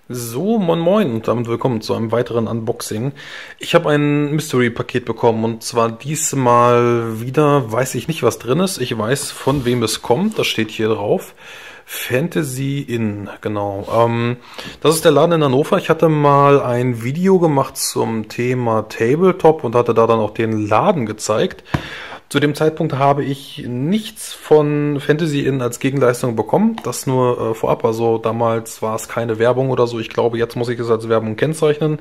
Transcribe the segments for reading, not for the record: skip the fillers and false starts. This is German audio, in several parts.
So, moin moin und damit willkommen zu einem weiteren Unboxing. Ich habe ein Mystery-Paket bekommen und zwar diesmal wieder, weiß ich nicht, was drin ist. Ich weiß, von wem es kommt, das steht hier drauf. Fantasy Inn, genau. Das ist der Laden in Hannover. Ich hatte mal ein Video gemacht zum Thema Tabletop und hatte da dann auch den Laden gezeigt. Zu dem Zeitpunkt habe ich nichts von Fantasy Inn als Gegenleistung bekommen. Das nur vorab. Also damals war es keine Werbung oder so. Ich glaube, jetzt muss ich es als Werbung kennzeichnen.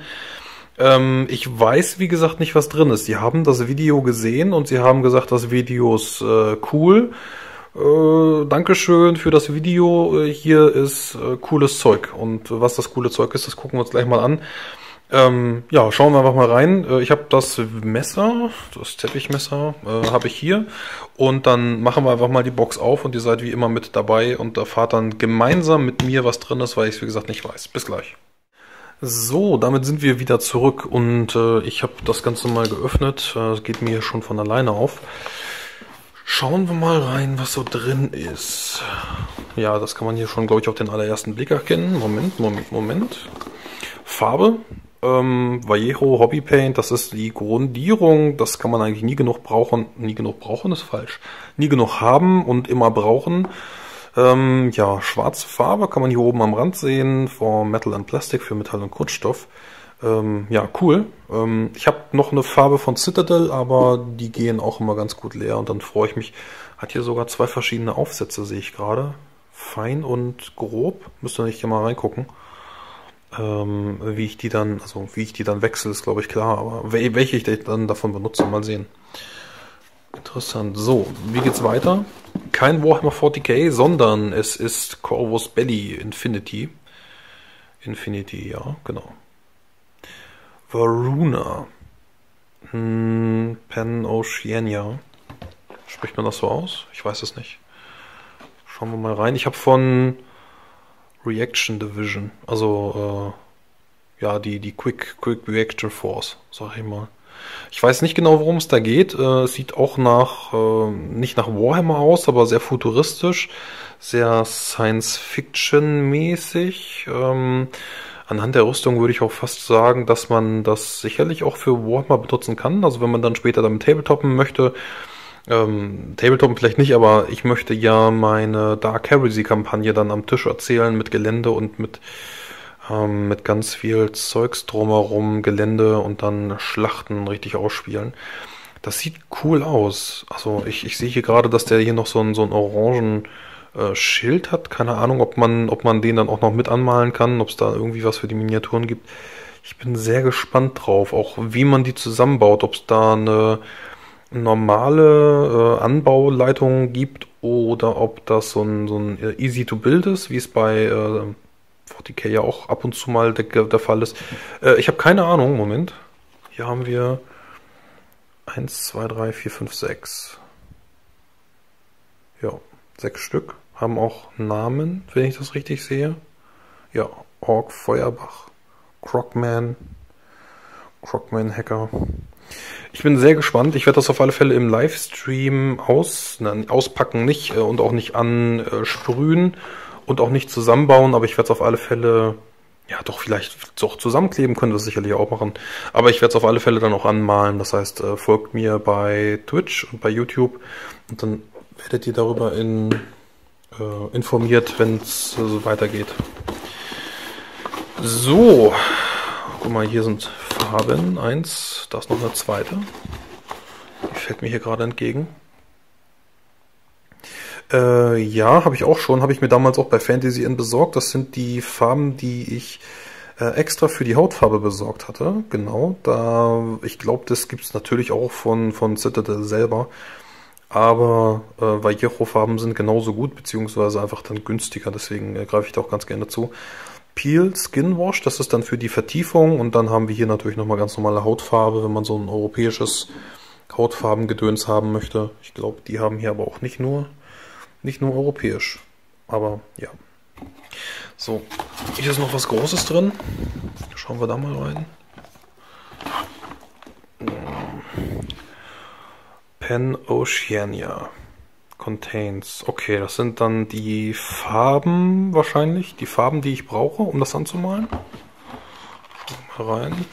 Ich weiß, wie gesagt, nicht, was drin ist. Sie haben das Video gesehen und sie haben gesagt, das Video ist cool. Dankeschön für das Video. Hier ist cooles Zeug. Und was das coole Zeug ist, das gucken wir uns gleich mal an. Ja, schauen wir einfach mal rein. Ich habe das Messer, das Teppichmesser, habe ich hier. Und dann machen wir einfach mal die Box auf und ihr seid wie immer mit dabei und erfahrt dann gemeinsam mit mir, was drin ist, weil ich es wie gesagt nicht weiß. Bis gleich. So, damit sind wir wieder zurück und ich habe das Ganze mal geöffnet. Es geht mir schon von alleine auf. Schauen wir mal rein, was so drin ist. Ja, das kann man hier schon, glaube ich, auf den allerersten Blick erkennen. Moment. Farbe. Vallejo Hobby Paint, das ist die Grundierung, das kann man eigentlich nie genug brauchen. Nie genug brauchen ist falsch. Nie genug haben und immer brauchen. Ja, schwarze Farbe kann man hier oben am Rand sehen, for Metal and Plastic, für Metall und Kunststoff. Ja, cool. Ich habe noch eine Farbe von Citadel, aber die gehen auch immer ganz gut leer und dann freue ich mich. Hat hier sogar zwei verschiedene Aufsätze, sehe ich gerade. Fein und grob. Müsst ihr nicht mal reingucken. Wie ich die dann wechsle, ist glaube ich klar, aber welche ich dann davon benutze, mal sehen. Interessant. So, wie geht's weiter? Kein Warhammer 40k, sondern es ist Corvus Belli Infinity. Infinity, ja, genau. Varuna. Pen Oceania. Spricht man das so aus? Ich weiß es nicht. Schauen wir mal rein. Ich habe von Reaction Division, also ja, die Quick Reaction Force, sag ich mal. Ich weiß nicht genau, worum es da geht. Es sieht auch nicht nach Warhammer aus, aber sehr futuristisch, sehr Science-Fiction-mäßig. Anhand der Rüstung würde ich auch fast sagen, dass man das sicherlich auch für Warhammer benutzen kann. Also wenn man dann später damit Tabletoppen möchte, Tabletop vielleicht nicht, aber ich möchte ja meine Dark Heresy-Kampagne dann am Tisch erzählen mit Gelände und mit ganz viel Zeugs drumherum, Gelände und dann Schlachten richtig ausspielen. Das sieht cool aus. Also ich sehe hier gerade, dass der hier noch so einen orangen Schild hat. Keine Ahnung, ob man den dann auch noch mit anmalen kann, ob es da irgendwie was für die Miniaturen gibt. Ich bin sehr gespannt drauf, auch wie man die zusammenbaut, ob es da eine normale Anbauleitung gibt oder ob das so ein easy to build ist, wie es bei 40k ja auch ab und zu mal der Fall ist. Ich habe keine Ahnung, Moment. Hier haben wir 1, 2, 3, 4, 5, 6. Ja, 6 Stück. Haben auch Namen, wenn ich das richtig sehe. Ja, Ork Feuerbach, Crockman Hacker. Ich bin sehr gespannt. Ich werde das auf alle Fälle im Livestream auspacken nicht und auch nicht ansprühen und auch nicht zusammenbauen, aber ich werde es auf alle Fälle, ja doch, vielleicht doch zusammenkleben, können wir es sicherlich auch machen, aber ich werde es auf alle Fälle dann auch anmalen. Das heißt, folgt mir bei Twitch und bei YouTube und dann werdet ihr darüber informiert, wenn es so weitergeht. So, guck mal, hier sind Farben. 1, da ist noch eine zweite. Die fällt mir hier gerade entgegen. Ja, habe ich auch schon. Habe ich mir damals auch bei Fantasy Inn besorgt. Das sind die Farben, die ich extra für die Hautfarbe besorgt hatte. Genau, ich glaube, das gibt es natürlich auch von Citadel selber. Aber Vallejo-Farben sind genauso gut, beziehungsweise einfach dann günstiger. Deswegen greife ich da auch ganz gerne zu. Peel Skin Wash, das ist dann für die Vertiefung und dann haben wir hier natürlich nochmal ganz normale Hautfarbe, wenn man so ein europäisches Hautfarbengedöns haben möchte. Ich glaube, die haben hier aber auch nicht nur europäisch, aber ja. So, hier ist noch was Großes drin. Schauen wir da mal rein. Pen Oceania. Contains. Okay, das sind dann die Farben wahrscheinlich. Die Farben, die ich brauche, um das anzumalen. Schauen wir mal rein.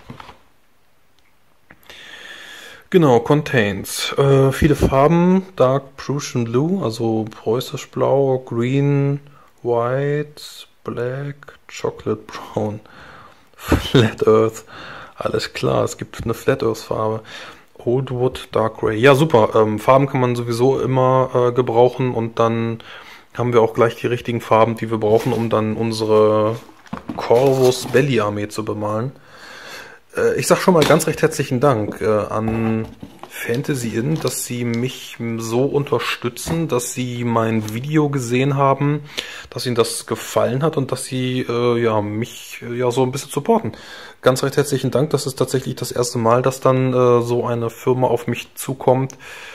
Genau, Contains. Viele Farben. Dark Prussian Blue, also preußisch Blau, Green, White, Black, Chocolate Brown, Flat Earth. Alles klar, es gibt eine Flat Earth Farbe. Old Wood, Dark Gray. Ja, super. Farben kann man sowieso immer gebrauchen und dann haben wir auch gleich die richtigen Farben, die wir brauchen, um dann unsere Corvus Belli Armee zu bemalen. Ich sag schon mal ganz recht herzlichen Dank an Fantasy Inn, dass sie mich so unterstützen, dass sie mein Video gesehen haben, dass ihnen das gefallen hat und dass sie ja mich ja so ein bisschen supporten. Ganz recht herzlichen Dank. Das ist tatsächlich das erste Mal, dass dann so eine Firma auf mich zukommt.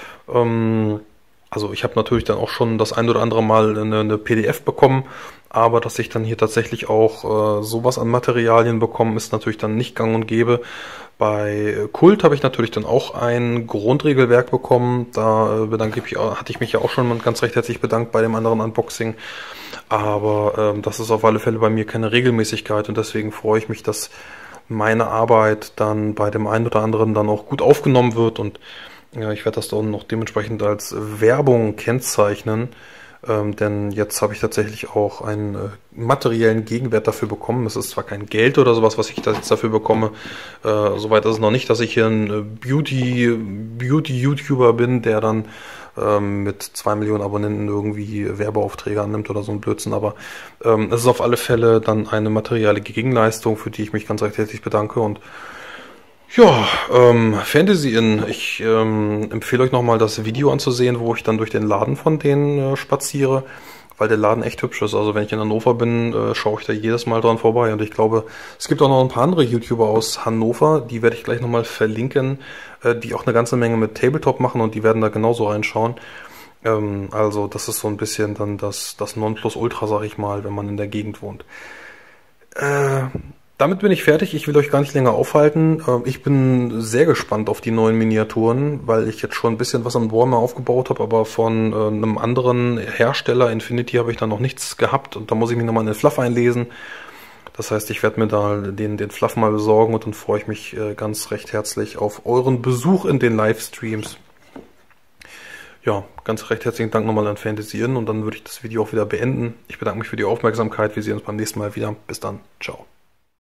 Also ich habe natürlich dann auch schon das ein oder andere Mal eine PDF bekommen, aber dass ich dann hier tatsächlich auch sowas an Materialien bekomme, ist natürlich dann nicht gang und gäbe. Bei Kult habe ich natürlich dann auch ein Grundregelwerk bekommen. Da hatte ich mich ja auch schon mal ganz recht herzlich bedankt bei dem anderen Unboxing. Aber das ist auf alle Fälle bei mir keine Regelmäßigkeit und deswegen freue ich mich, dass meine Arbeit dann bei dem einen oder anderen dann auch gut aufgenommen wird und ja, ich werde das dann noch dementsprechend als Werbung kennzeichnen, denn jetzt habe ich tatsächlich auch einen materiellen Gegenwert dafür bekommen. Es ist zwar kein Geld oder sowas, was ich da jetzt dafür bekomme, soweit ist es noch nicht, dass ich hier ein Beauty-YouTuber bin, der dann mit 2 Millionen Abonnenten irgendwie Werbeaufträge annimmt oder so ein Blödsinn, aber es ist auf alle Fälle dann eine materielle Gegenleistung, für die ich mich ganz recht herzlich bedanke und ja, Fantasy Inn. Ich empfehle euch nochmal das Video anzusehen, wo ich dann durch den Laden von denen spaziere, weil der Laden echt hübsch ist. Also wenn ich in Hannover bin, schaue ich da jedes Mal dran vorbei. Und ich glaube, es gibt auch noch ein paar andere YouTuber aus Hannover, die werde ich gleich nochmal verlinken, die auch eine ganze Menge mit Tabletop machen und die werden da genauso reinschauen. Also das ist so ein bisschen dann das Nonplusultra, sag ich mal, wenn man in der Gegend wohnt. Damit bin ich fertig. Ich will euch gar nicht länger aufhalten. Ich bin sehr gespannt auf die neuen Miniaturen, weil ich jetzt schon ein bisschen was am Warhammer aufgebaut habe, aber von einem anderen Hersteller, Infinity, habe ich da noch nichts gehabt und da muss ich mich nochmal in den Fluff einlesen. Das heißt, ich werde mir da den Fluff mal besorgen und dann freue ich mich ganz recht herzlich auf euren Besuch in den Livestreams. Ja, ganz recht herzlichen Dank nochmal an Fantasy Inn und dann würde ich das Video auch wieder beenden. Ich bedanke mich für die Aufmerksamkeit. Wir sehen uns beim nächsten Mal wieder. Bis dann. Ciao.